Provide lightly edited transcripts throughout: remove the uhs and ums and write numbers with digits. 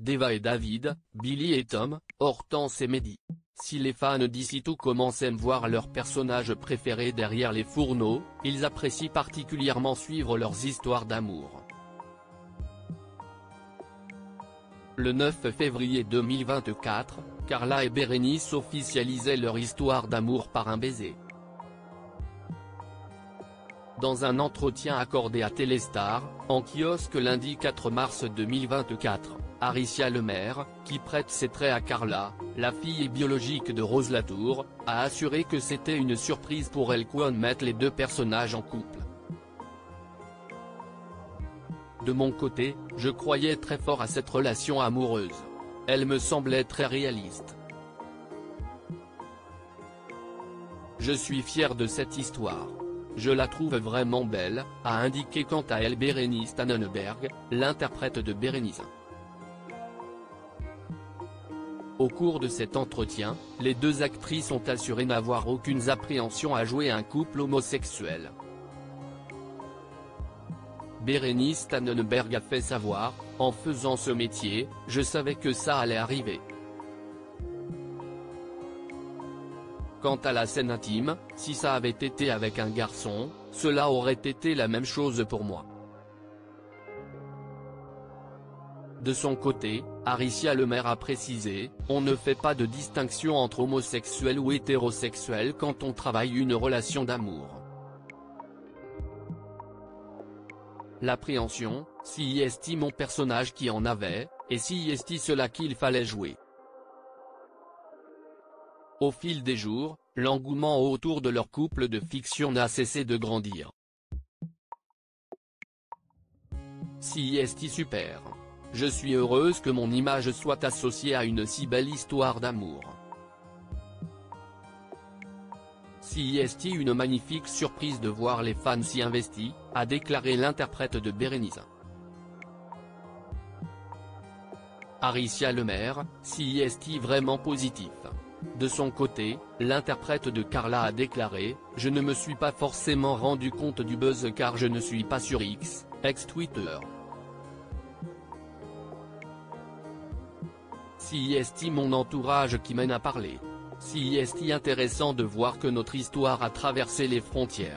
d'Eva et David, Billy et Tom, Hortense et Mehdi. Si les fans d'Ici-Tout commencent à voir leurs personnages préférés derrière les fourneaux, ils apprécient particulièrement suivre leurs histoires d'amour. Le 9 février 2024, Carla et Bérénice officialisaient leur histoire d'amour par un baiser. Dans un entretien accordé à Téléstar, en kiosque lundi 4 mars 2024, Aricia Lemaire, qui prête ses traits à Carla, la fille biologique de Rose Latour, a assuré que c'était une surprise pour elle qu'on mette les deux personnages en couple. De mon côté, je croyais très fort à cette relation amoureuse. Elle me semblait très réaliste. Je suis fier de cette histoire. Je la trouve vraiment belle, a indiqué quant à elle Bérénice Tannenberg, l'interprète de Bérénice. Au cours de cet entretien, les deux actrices ont assuré n'avoir aucune appréhension à jouer un couple homosexuel. Bérénice Tannenberg a fait savoir, en faisant ce métier, je savais que ça allait arriver. Quant à la scène intime, si ça avait été avec un garçon, cela aurait été la même chose pour moi. De son côté, Aricia Lemaire a précisé, on ne fait pas de distinction entre homosexuels ou hétérosexuels quand on travaille une relation d'amour. L'appréhension, si est-il mon personnage qui en avait, et si est-il cela qu'il fallait jouer. Au fil des jours, l'engouement autour de leur couple de fiction n'a cessé de grandir. Si est-il super. Je suis heureuse que mon image soit associée à une si belle histoire d'amour. Si est-il une magnifique surprise de voir les fans si investis, a déclaré l'interprète de Bérénice. Aricia Lemaire, si est-il vraiment positif. De son côté, l'interprète de Carla a déclaré, je ne me suis pas forcément rendu compte du buzz car je ne suis pas sur X, ex-Twitter. Si est-il mon entourage qui mène à parler. Si est-il intéressant de voir que notre histoire a traversé les frontières.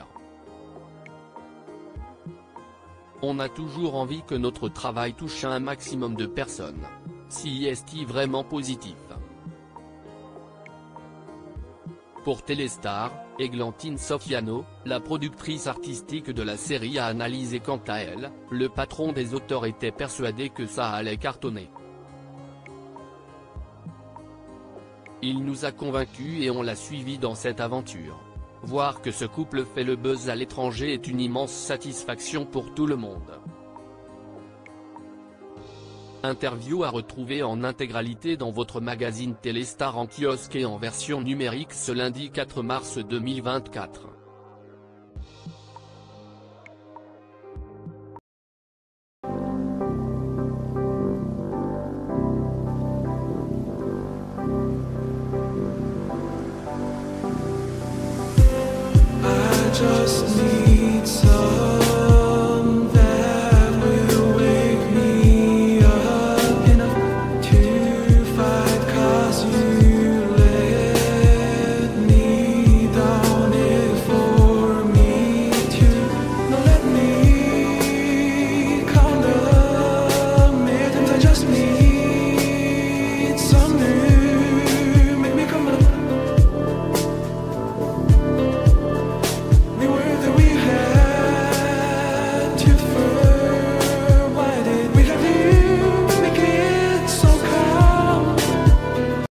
On a toujours envie que notre travail touche un maximum de personnes. Si est-il vraiment positif. Pour Téléstar, Églantine Sofiano, la productrice artistique de la série a analysé quant à elle, le patron des auteurs était persuadé que ça allait cartonner. Il nous a convaincus et on l'a suivi dans cette aventure. Voir que ce couple fait le buzz à l'étranger est une immense satisfaction pour tout le monde. Interview à retrouver en intégralité dans votre magazine Téléstar en kiosque et en version numérique ce lundi 4 mars 2024. Just